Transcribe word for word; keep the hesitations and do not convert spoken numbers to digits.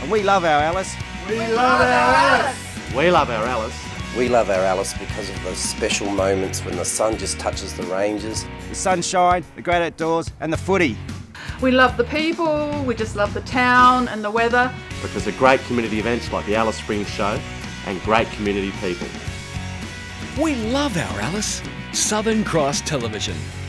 And we love our Alice. We love our Alice. We love our Alice. We love our Alice because of those special moments when the sun just touches the ranges. The sunshine, the great outdoors and the footy. We love the people, we just love the town and the weather. Because of great community events like the Alice Springs Show and great community people. We love our Alice. Southern Cross Television.